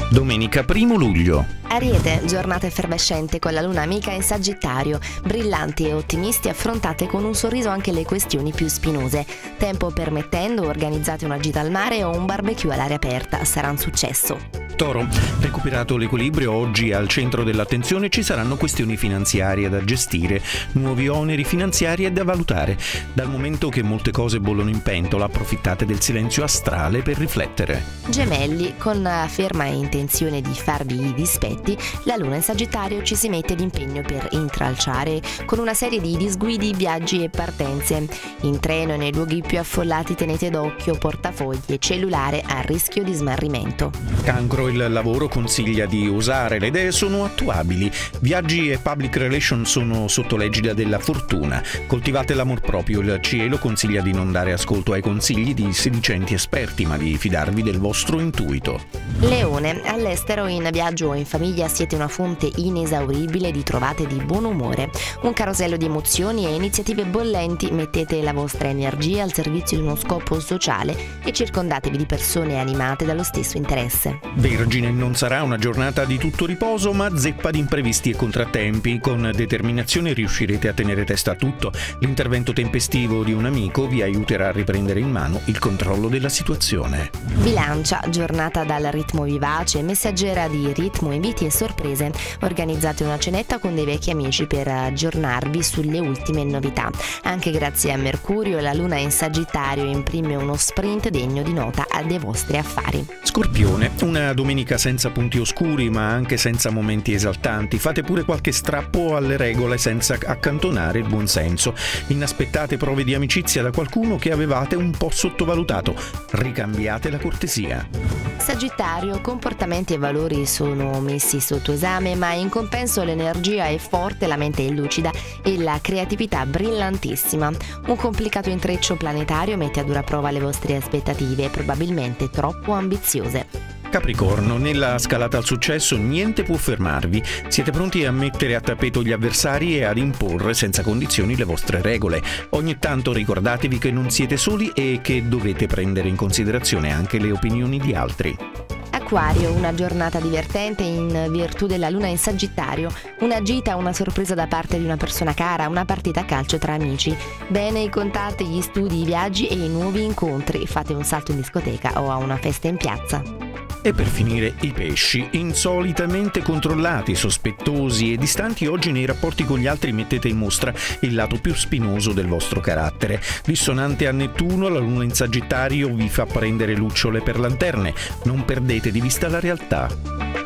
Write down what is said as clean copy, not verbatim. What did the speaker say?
Domenica 1 luglio. Ariete, giornata effervescente con la luna amica in Sagittario, brillanti e ottimisti, affrontate con un sorriso anche le questioni più spinose. Tempo permettendo, organizzate una gita al mare o un barbecue all'aria aperta, sarà un successo. Toro, recuperato l'equilibrio, oggi al centro dell'attenzione ci saranno questioni finanziarie da gestire, nuovi oneri finanziari da valutare. Dal momento che molte cose bollono in pentola, approfittate del silenzio astrale per riflettere. Gemelli, con la ferma intenzione di farvi i dispetti, la luna in Sagittario ci si mette d'impegno per intralciare con una serie di disguidi, viaggi e partenze. In treno e nei luoghi più affollati tenete d'occhio portafogli e cellulare a rischio di smarrimento. Cancro, il lavoro consiglia di osare, le idee sono attuabili, viaggi e public relation sono sotto l'egida della fortuna, coltivate l'amor proprio, il cielo consiglia di non dare ascolto ai consigli di sedicenti esperti ma di fidarvi del vostro intuito. Leone, all'estero, in viaggio o in famiglia siete una fonte inesauribile di trovate di buon umore. Un carosello di emozioni e iniziative bollenti, mettete la vostra energia al servizio di uno scopo sociale e circondatevi di persone animate dallo stesso interesse. Vergine, non sarà una giornata di tutto riposo ma zeppa di imprevisti e contrattempi. Con determinazione riuscirete a tenere testa a tutto. L'intervento tempestivo di un amico vi aiuterà a riprendere in mano il controllo della situazione. Bilancia, giornata dal ritmo vivace, messaggera di ritmo, inviti e sorprese. Organizzate una cenetta con dei vecchi amici per aggiornarvi sulle ultime novità. Anche grazie a Mercurio, la luna in Sagittario imprime uno sprint degno di nota dei vostri affari. Scorpione, una domenica senza punti oscuri ma anche senza momenti esaltanti. Fate pure qualche strappo alle regole senza accantonare il buonsenso. Inaspettate prove di amicizia da qualcuno che avevate un po' sottovalutato. Ricambiate la cortesia. Sagittario, comportamenti e valori sono messi sotto esame, ma in compenso l'energia è forte, la mente è lucida e la creatività brillantissima. Un complicato intreccio planetario mette a dura prova le vostre aspettative, probabilmente troppo ambiziose. Capricorno, nella scalata al successo niente può fermarvi. Siete pronti a mettere a tappeto gli avversari e ad imporre senza condizioni le vostre regole. Ogni tanto ricordatevi che non siete soli e che dovete prendere in considerazione anche le opinioni di altri. Acquario, una giornata divertente in virtù della luna in Sagittario, una gita, una sorpresa da parte di una persona cara, una partita a calcio tra amici. Bene i contatti, gli studi, i viaggi e i nuovi incontri. Fate un salto in discoteca o a una festa in piazza. E per finire i pesci, insolitamente controllati, sospettosi e distanti, oggi nei rapporti con gli altri mettete in mostra il lato più spinoso del vostro carattere. Dissonante a Nettuno, la luna in Sagittario vi fa prendere lucciole per lanterne, non perdete di vista la realtà.